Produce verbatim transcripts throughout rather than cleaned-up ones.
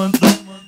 mândru.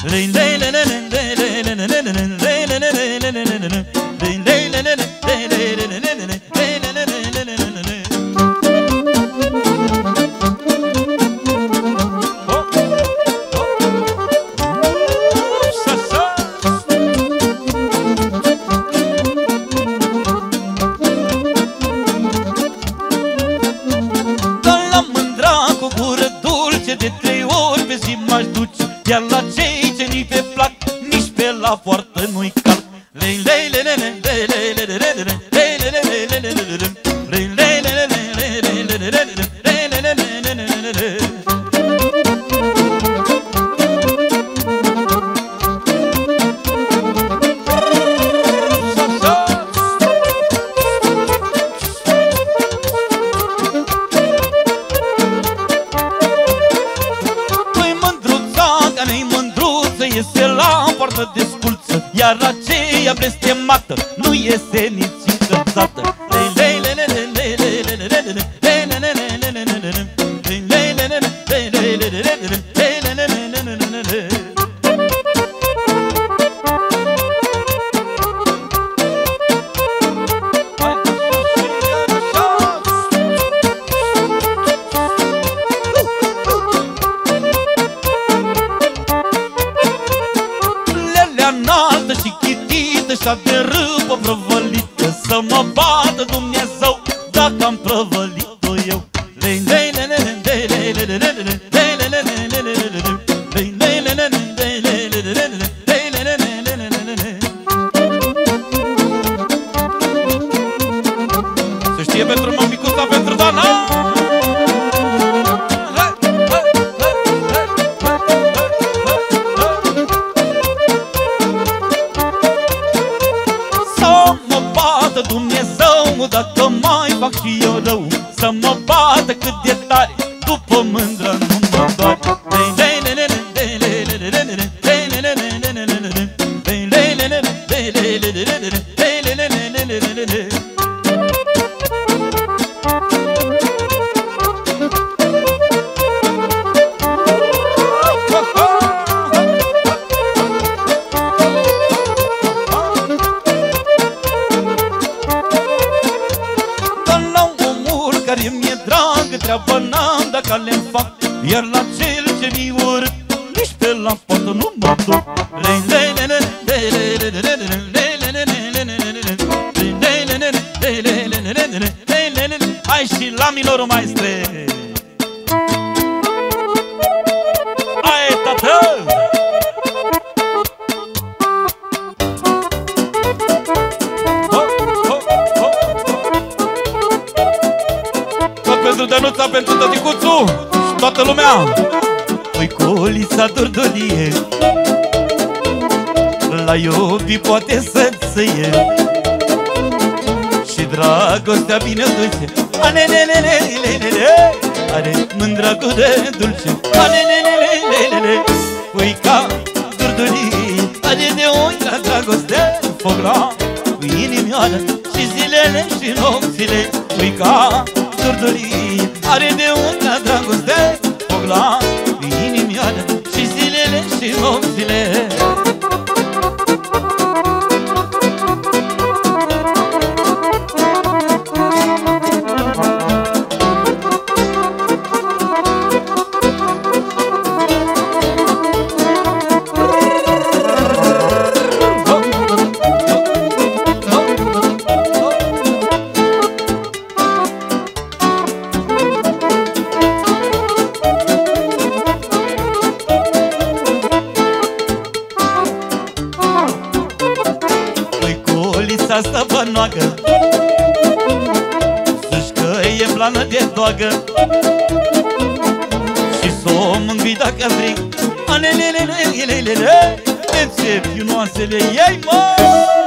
De trei ori pe zi m-aș duce, iar la cei ce ni pe plac, nici pe la poartă nu-i calc. Iese la poartă de sculță, iar aceea blestemată nu iese nici încălțată. Înaltă și chitită și-a de râpă prăvălită, să mă bată Dumnezeu dacă am prăvălit-o eu. Să știe pentru mămicuța, pentru Dana. Dumnezeu, dacă mai fac și eu rău, să mă bată cât de tare, după mândră nu mă doare. Care mi-e dragă, treabă n-am dacă le-mi fac, iar la cel ce mi-i urât, nici pe la poartă nu mă duc. Hai și la milorul maestre. Hai, tată! Pentru Dănuța, pentru tăticuțu și toată lumea. Păi colița dordolie, la iubi poate să-ți să ie, și dragostea bine dulce, anelelelelelele, are mândra cu de dulce, anelelelelelele. Păi ca dordolie, are de ochi la dragoste, foc la inimioară și zilele și nopțile. Păi ca dordolie, are de unde la dragoste, foc la inimioară și zilele și nopțile. Asta bănoagă, să-și că e plană de doagă, și s-o mângâi dacă vrei. Alelelelelelele, înțep iunoasele ei, mă.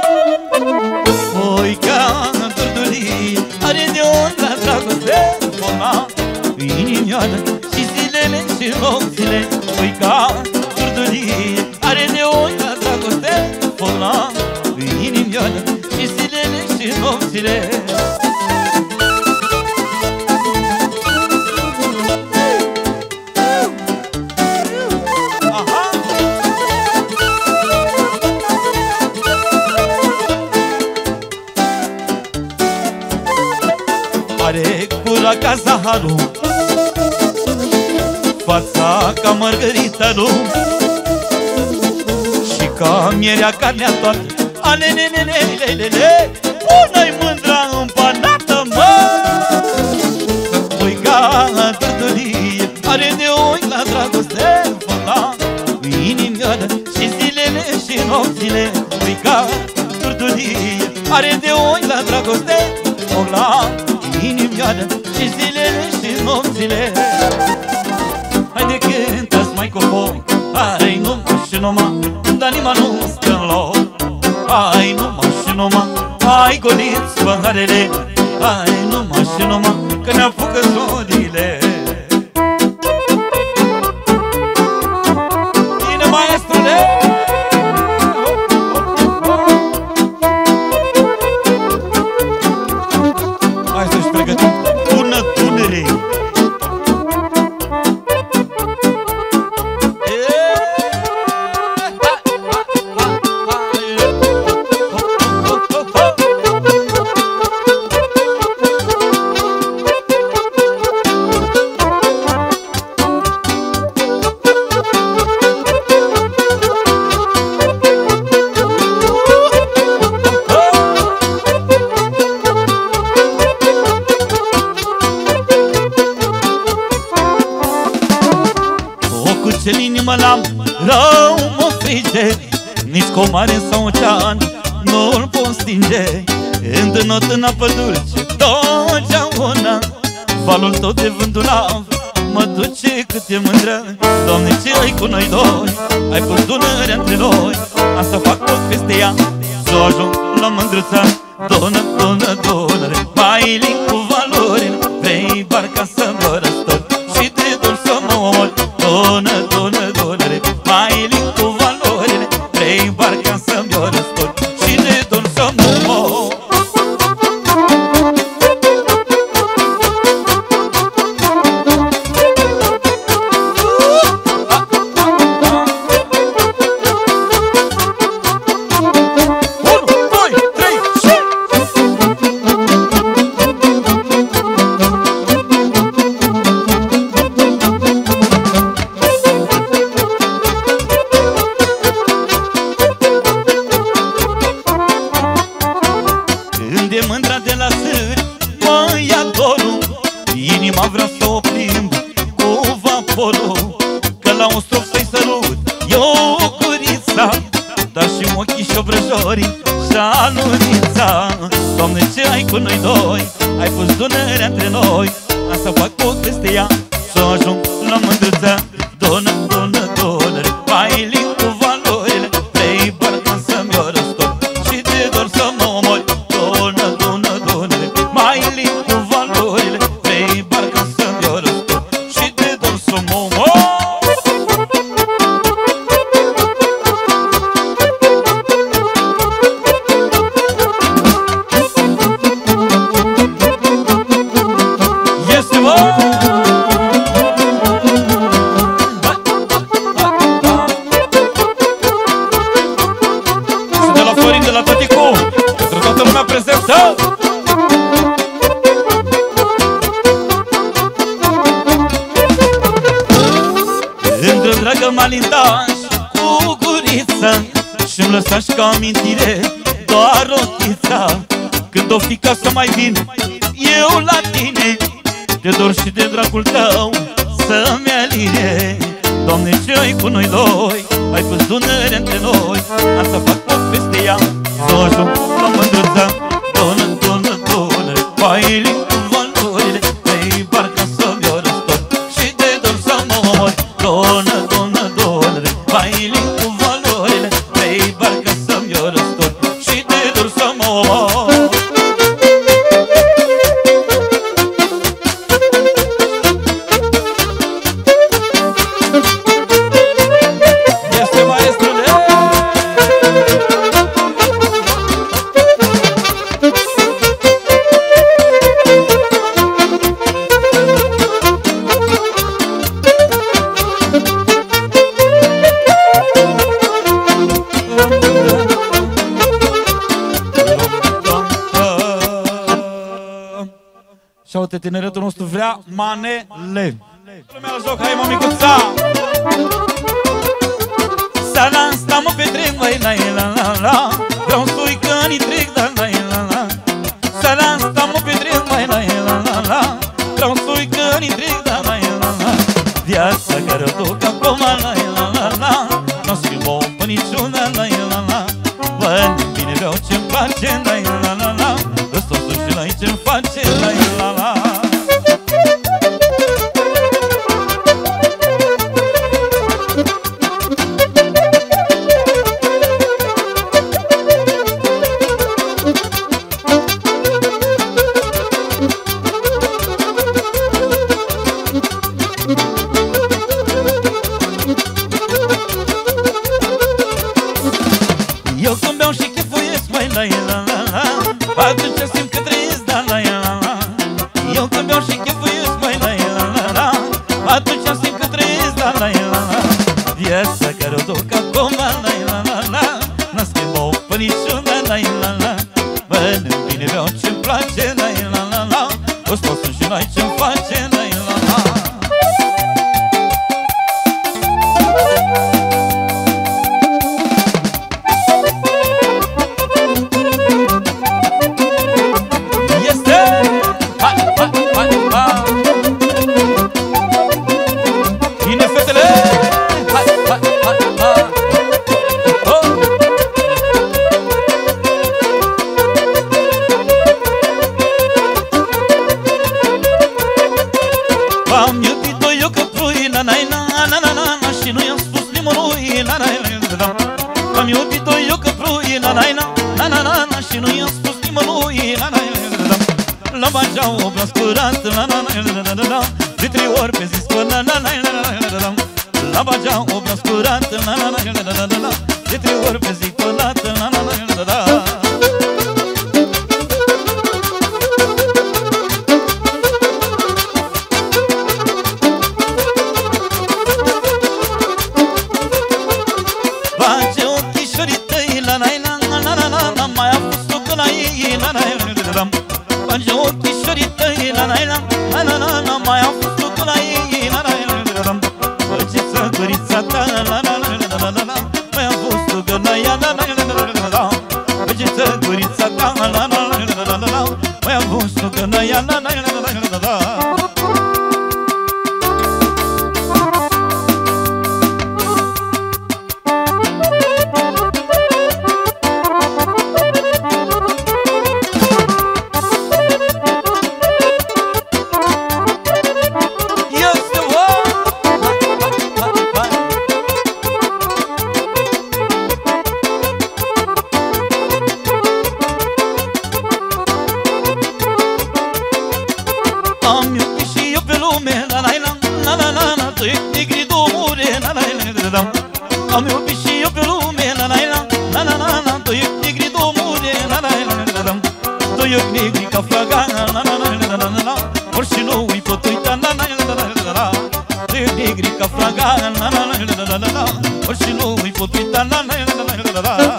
Oi ca dordolie, are de ori la dragoste, foc inimioară și zilele și nopțile. Oi ca dordolie, are de ori la dragoste, foc la inimioară și zilele și nopțile. Aha! ca zaharul, fața ca mărgărită, nu? Și ca mierea carnea toată. Alelelelelelele, bună-i mândra împanată, mă! Ui ca târtulie, are de ochi la dragoste, făta inimioară și zilele și nopțile. Ui ca târtulie, are de ochi la dragoste, făta inimioară și zilele și nopțile. Haide cântați mai cu voi, hai numai și numai, dar nimeni nu stă în loc. Hai numai și numai, hai goliți paharele, hai numai și numai, că ne apucă zorile. Bine, maestrule! Hai să-și pregătim bună tunere. Inima l-am, rău mă frige, nici comare sau ocean nu-l pot stinge. Îndânot în apă dulce, totdeauna valul tot de vândulat mă duce cât e mândră. Doamne, ce ai cu noi doi? Ai pus Dunărea între noi, am să fac tot peste ea, să ajung la mândruța. Donă, donă, donăre, mai lin cu valorile, vrei barca să mă răstor și de dor să mă omor. Donă, donă, donăre, mai lin cu valorile, vrei barca să-mi o răstor și de dor să mă omor. Inima vrea să o plimb cu vaporul, că la un strop să-i sărut eu curița, dar și ochii și obrăjorii și-a lunița. Doamne, ce ai cu noi doi? Ai pus Dunărea între noi, am să fac tot peste ea, să ajung la mândruța. Donă, donă, donăre, mai lin cu valorile, vrei barca să-mi o răstor și de dor să mă omori. Donă, donă, donăre, mai lin cu valorile, vrei barca să-mi o răstor și de dor să mă omori. Este, mă! Și de la Florin, de la tăticu, pentru toată lumea prezentă. Îndră, dragă malintaș, cu gurița, și-mi lăsași ca amintire doar rotița. Când o fi ca să mai vin eu la tine, de dor și de dragul tău să-mi aline. Doamne, ce ai cu noi doi? Ai pus Dunărea între noi, am să fac tot peste ea, să ajung la mândruța. Donă, donă, donă, mai lin cu valorile, vrei barca să-mi o răstor și de dor să mă omori. Donă, donă, donă, mai lin cu valorile, vrei barca să-mi o răstor și de dor să mă omori. Este, maestrule! Toate tineretul nostru vrea manele. Lumea la joc, hai mămicuța! Sala asta mă petrec, mai la la la la. Vreau să-i că ni trec, da la la la. Sala asta mă petrec, mai la la la la. Vreau să-i că ni trec, da la la la. Viața care o duc acum, la la la la. Nu schimbă pe niciuna, la la la. Bă, bine vreau ce-mi place, la la la la. Răstos și la ce-mi face, la la la. Atunci simt că trăiesc, da la la la. Eu când beau și chefuiesc, mai la la la la. Atunci simt că trăiesc, da la la la. Viața care o duc acum, la la la la. N-a schimbat-o pe niciuna, la la la. Bă, bine vreau ce-mi place, la la la la. O scosul și la ce-mi face, la la la. Am iubit-o eu că plui, na na na na na na. Și nu i-am spus nimănui, na na na na. La bagea o braț curat, na na na na na na. De trei ori pe zi spun, na na na na na na. La bagea o braț curat, na na na na na na. De trei ori pe zi curat, na na na na na. Bage ochișorii tăi, la la la la la la. Mai am fost tu la ei, la la la la la. Băgeța gurița ta, la la la la la la. Mai am fost tu la ea, la la la la la. Băgeța gurița ta, la la la la la la. Mai am fost tu la ea, la la la la la. Am iubit și eu pe lume, la la la la la la la. Tu ești negri, domnule, la la la la la. Tu ești negri ca flaga, la la la la la la la. Orice nu îi pot uita, la la la la la la. Tu ești negri ca flaga, la la la la la la la. Orice nu îi pot uita, la la la la la la.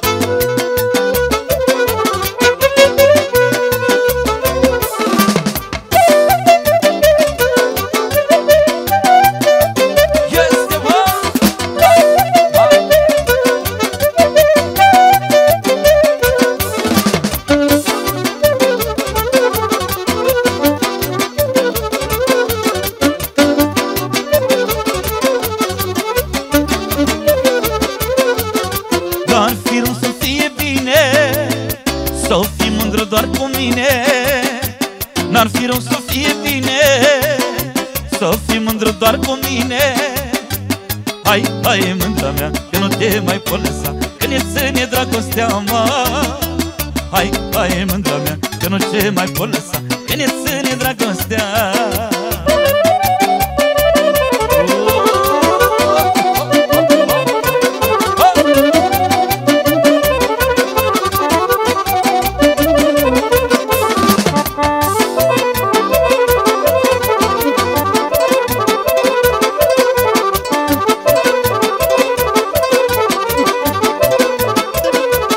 Să fii mândră doar cu mine, n-ar fi rău să fie bine. Să fii mândră doar cu mine. Hai, hai mândra mea, că nu te mai pot lăsa, că ne ține dragostea, mă. Hai, hai mândra mea, că nu te mai pot lăsa, că ne ține dragostea.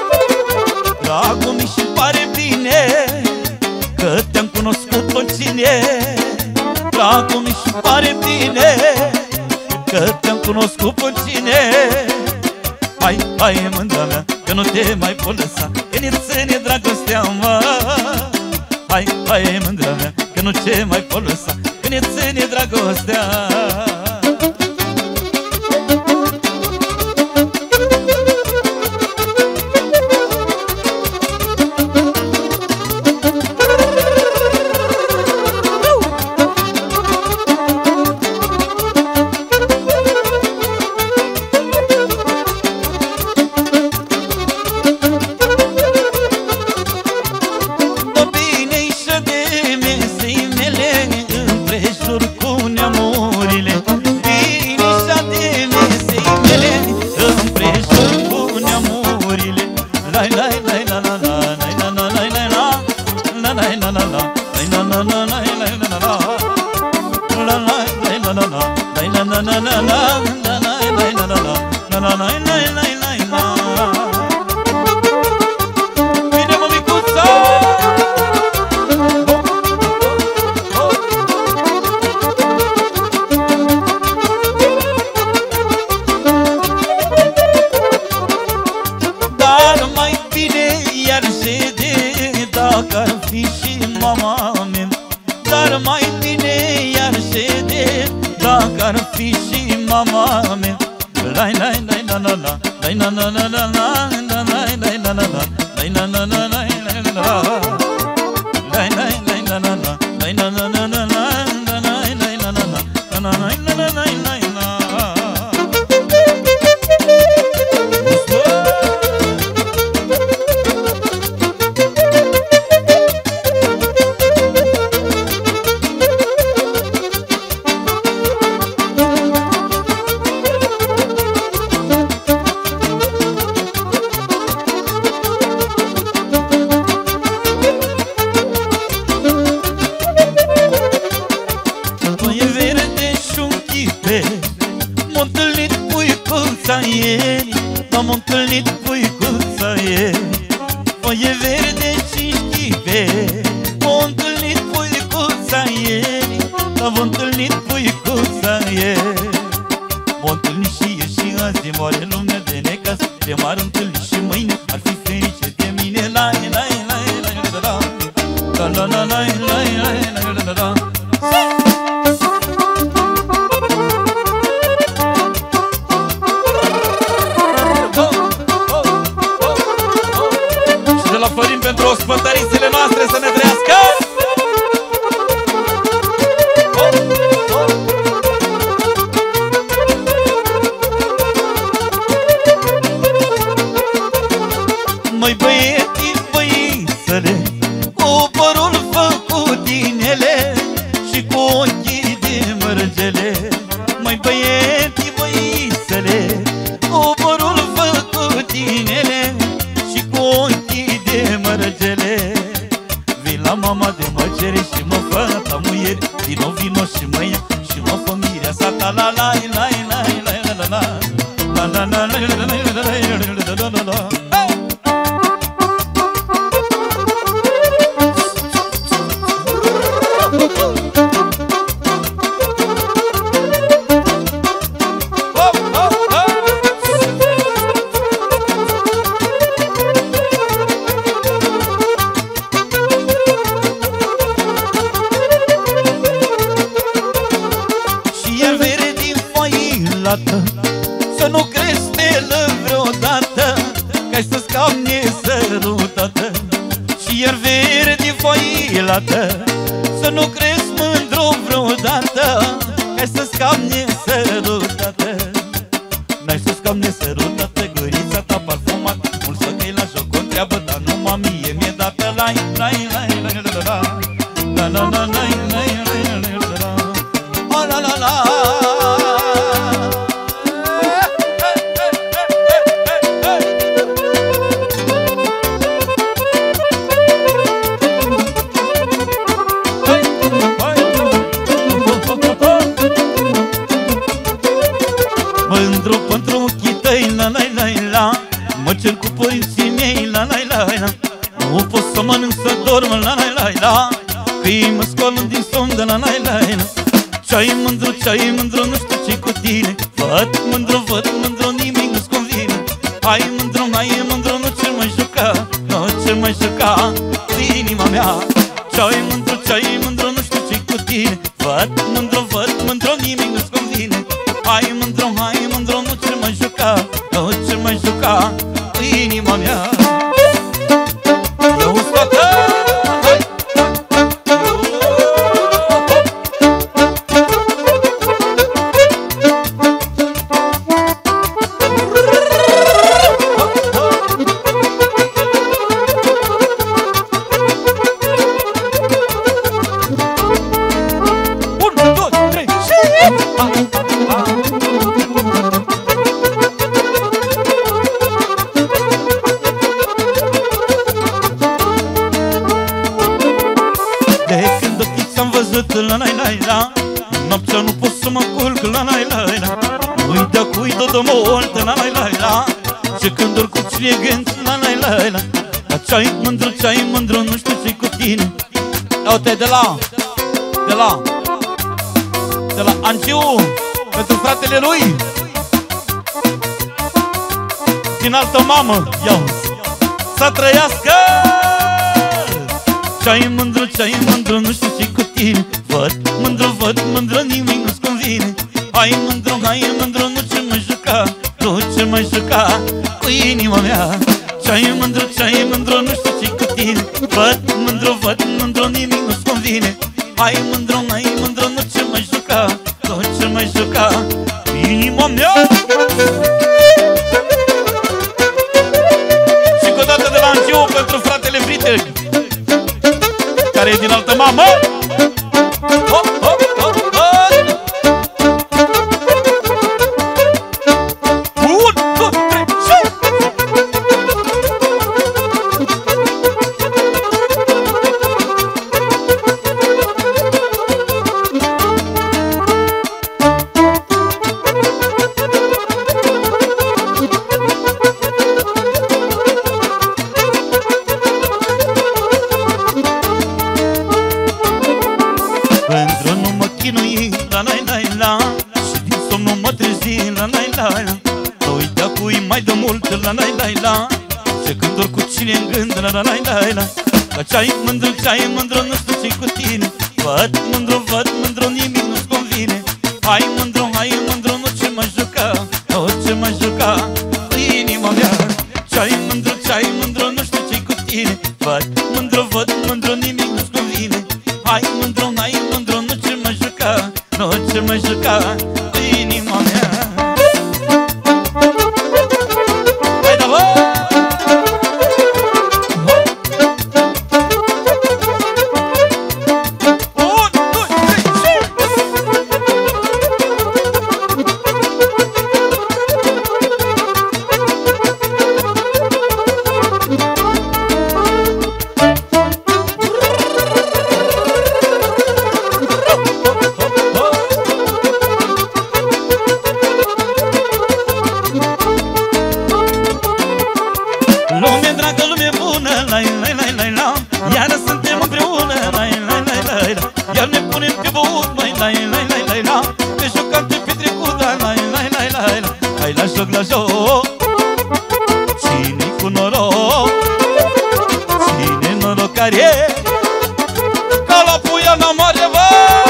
Dragul mi și pare bine că te-am cunoscut oricine. Hai, hai mândra mea, că nu te mai pot lăsa, că ne ține dragostea, mă. Hai, hai mândra mea, că nu te mai pot lăsa, că ne ține dragostea. Să nu crezi stelă vreodată, că-ai să scapi nesărutată. Și iar verde foilată, să nu crezi mândru vreodată, că-ai să scapi nesărutată. N-ai să scapi nesărutată, gurița ta parfumat. Mult să că-i la joc o întreabă, dar numai mie mi-e dată. Lai, lai, lai, lai, la, la, la, la, la, la, la, la, la, la. Mândru pentru ochii tăi, la la la la. Mă cer cu părinții mei, la la la la. Nu pot să mănânc, să dorm, Hai mândru, hai mândru, nu ce mă juca, nu ce mă juca cu inima mea. Ce-ai mândru, ce-ai mândru, nu știu ce-i cu tine. Văd mândru, văd mândru, nimic nu-ți convine. Hai mândru, hai mândru, nu ce mă juca, nu ce mă juca cu inima mea. Eu scoată! La la la la, noaptea nu pot să mă culc. La la la la, uite cuită de mult. La la la la, ce când ori cu cine gând. La la la la, la ce-ai mândru, ce-ai mândru, nu știu ce-i cu tine. Uite de la, de la, de la Angiu, pentru fratele lui, din altă mamă, iau, să trăiască. Ce-ai mândru, ce-ai mândru, nu știu ce-i cu tine. Văd mândru, văd mândru, nimic nu-ți convine. Hai mândru, hai mândru, nu ce mă juca, nu ce mă juca cu inima mea. Ce-ai mândru, ce-ai mândru, nu știu ce-i cu tine. Văd mândru, văd mândru, nimic nu-ți convine. Hai mândru, hai mândru, nu ce mă juca, nu ce mă juca cu inima mea. Și cu o dată de la Angiu pentru fratele Vrite, care e din altă mamă. Hop, hop, hop, hop. Un, doi, trei, și... La la la la, și din somn nu mă trezi. La la la la, să uite acui mai de mult. La la la la, ce când ori cu cine în gând. La la la la la, că ce-ai mândru, ce-ai mândru, nu știu ce-i cu tine. Văd mândru, văd mândru, nimic nu-ți convine. Hai mândru, hai mândru, nu ce mă juca, nu ce mă juca cu inima mea. Ce-ai mândru, ce-ai mândru, nu știu ce-i cu tine. Văd mândru, văd mândru, nimic nu-ți convine. Hai mândru, hai mândru, nu ce mă juca, nu ce mă juca cu inima mea. Hai da, bă! Un, doi, trei, și... Lume dragă, lume bună, la la la la la, iară suntem împreună, la la la la la, iar ne punem pe băut, mai la la la la la, pe jucat, pe petrecut, la la la la la la. Hai la joc, la joc, cine-i cu noroc, cine norocare, ca la puia la mare, bă!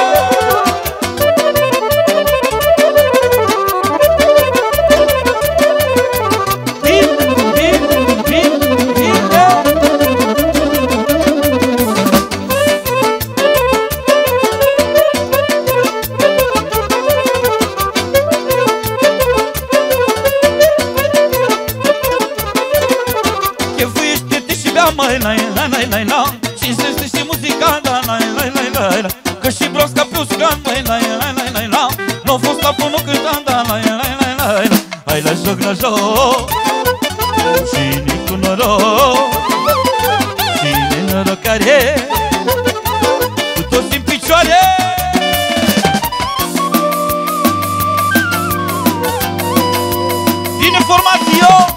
Mai la la la la la, cinstește și muzica, la la la la la la, că și brosca pe uscan, mai la la la la la, n-a fost la până cânt, la la la la la la. Hai la joc, la joc, cine cu noroc, cine norocare, cu toți în picioare. Din informație.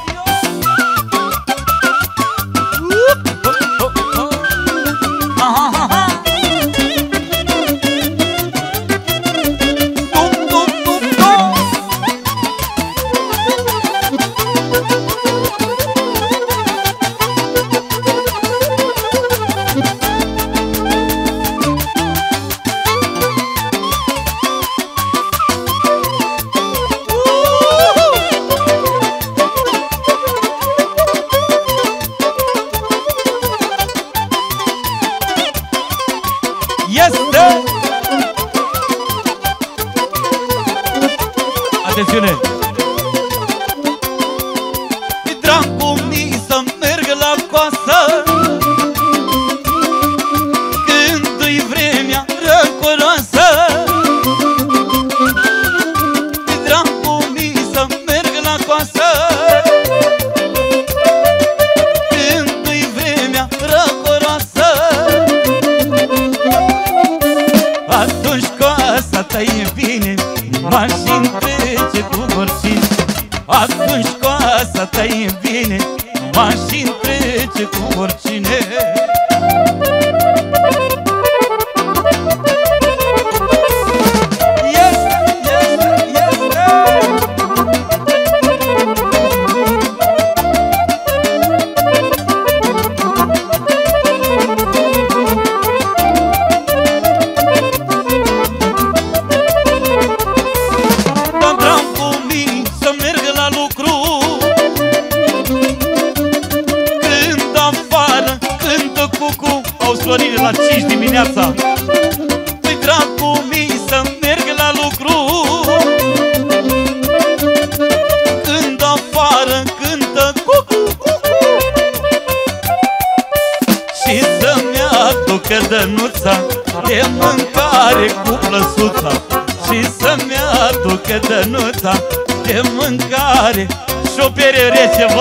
Atunci casa ta e bine, mașini trece cu oricine. Florile la cinci dimineața. Păi drag cu mii să merg la lucru, când afară cântă cucu, și să-mi aducă dănuța de mâncare cu plăsuța, și să-mi aducă dănuța de mâncare și o bere rece, bă!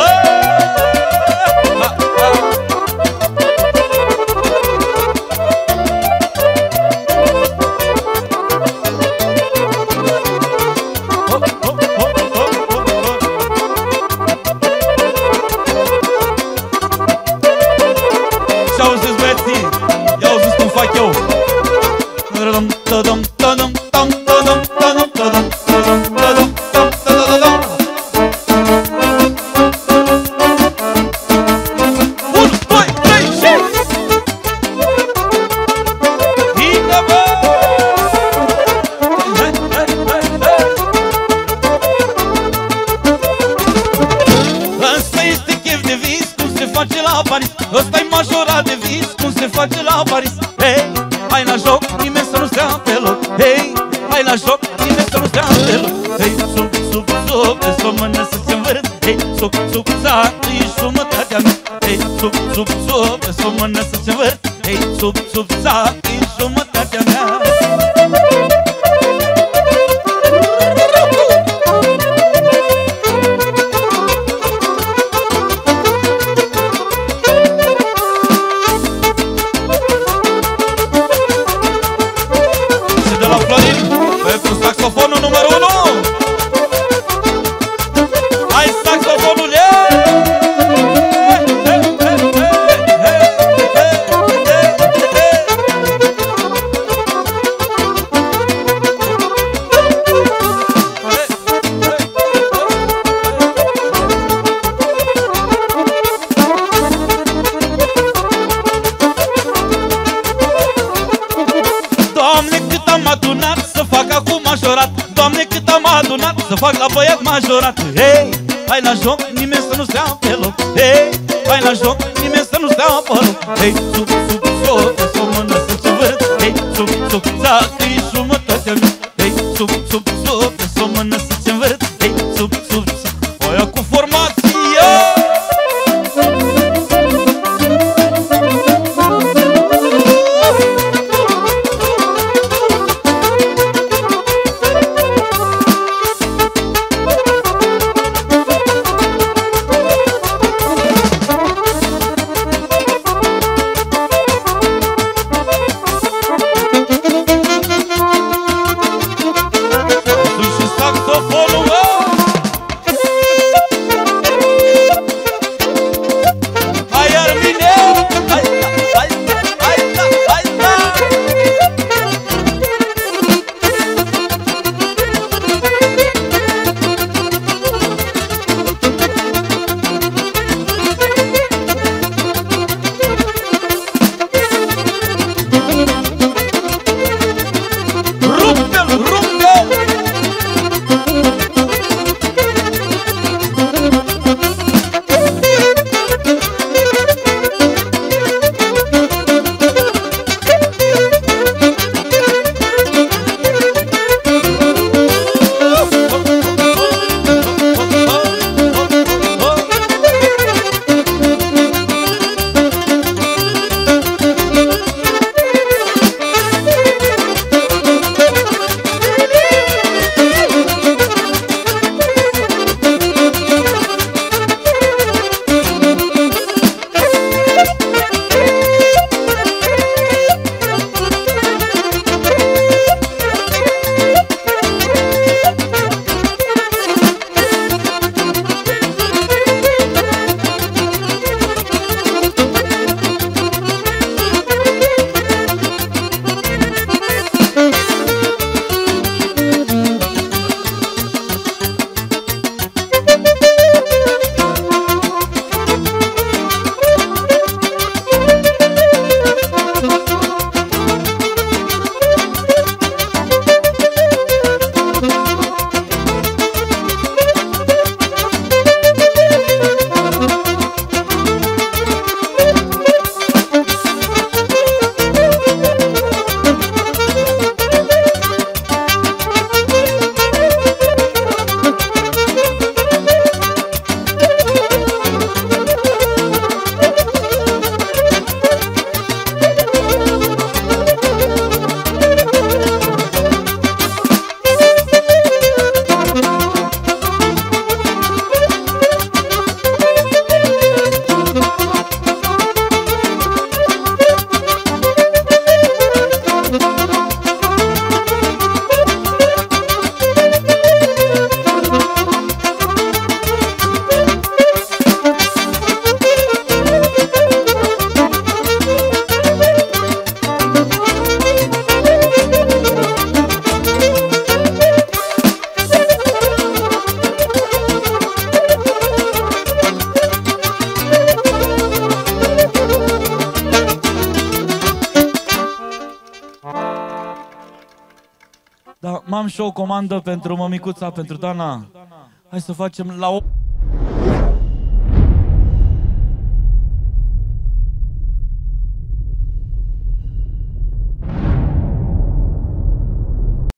Ăsta-i majorat de vis, cum se face la Paris. Hei, hai la joc, nimeni să nu stea pe loc. Hei, hai la joc, nimeni să nu stea pe loc. Hei, sub, sub, sub, de s-o mână să se învârt. Hei, sub, sub, sa, e jumătatea mea. Hei, sub, sub, sub, de s-o mână să se învârt. Hei, sub, sub, sa, e jumătatea mea. Saxofonul numărul unu. Hai saxofonul, e! Doamne, cât am adunat să fac acum majorat. Doamne, cât am adunat să fac la băiat majorat. Hei, hai la joc, nimeni să nu stea pe loc. Hei, hai la joc, nimeni să nu stea pe loc. Hei, sub, sub, sub, de s-o mână să se văd. Hei, sub, sub, ța-i jumătatea mea. Hei, sub, sub, sub, de s-o mână să se văd. Hei, sub, sub, sub, oia cu formația. Saxofonul am și o comandă pentru mămicuța, pentru Dana. Hai să facem la o...